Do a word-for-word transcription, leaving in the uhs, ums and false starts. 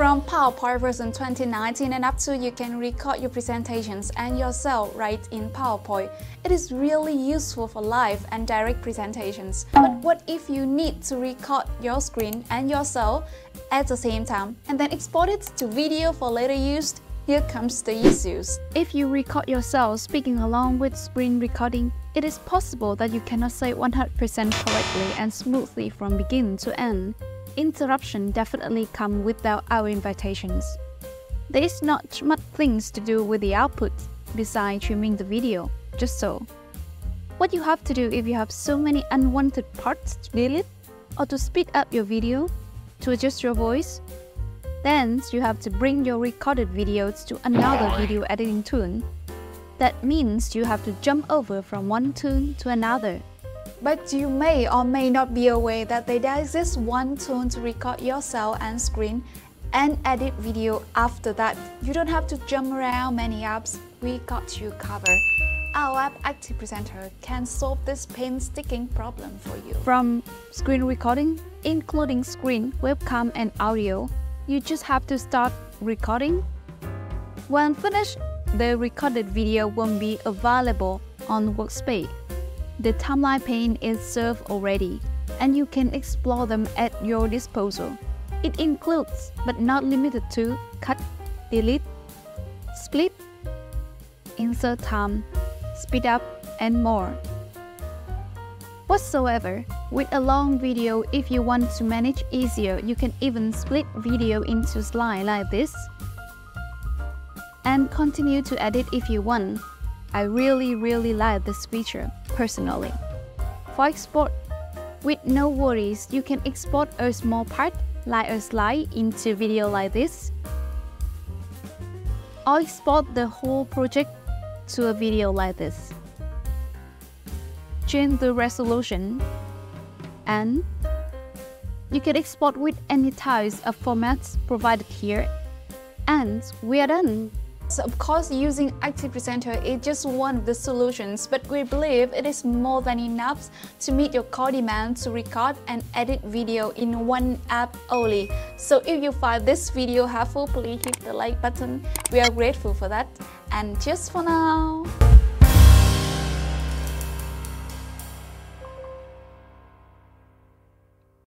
From PowerPoint version twenty nineteen and up to, you can record your presentations and yourself right in PowerPoint. It is really useful for live and direct presentations. But what if you need to record your screen and yourself at the same time and then export it to video for later use? Here comes the issues. If you record yourself speaking along with screen recording, it is possible that you cannot say one hundred percent correctly and smoothly from beginning to end. Interruption definitely come without our invitations. There is not much things to do with the output besides trimming the video, just so. What you have to do if you have so many unwanted parts to delete or to speed up your video, to adjust your voice, then you have to bring your recorded videos to another video editing tool. That means you have to jump over from one tool to another. But you may or may not be aware that there exists one tool to record yourself and screen and edit video after that. You don't have to jump around many apps, we got you covered. Our app ActivePresenter can solve this painstaking problem for you. From screen recording, including screen, webcam and audio, you just have to start recording. When finished, the recorded video won't be available on Workspace. The timeline pane is served already, and you can explore them at your disposal. It includes, but not limited to, cut, delete, split, insert time, speed up, and more. Whatsoever, with a long video, if you want to manage easier, you can even split video into slides like this and continue to edit if you want. I really really like this feature personally. For export, with no worries, you can export a small part like a slide into video like this, or export the whole project to a video like this. Change the resolution, and you can export with any types of formats provided here, and we are done. So of course, using ActivePresenter is just one of the solutions, but we believe it is more than enough to meet your core demand to record and edit video in one app only. So if you find this video helpful, please hit the like button. We are grateful for that. And just for now.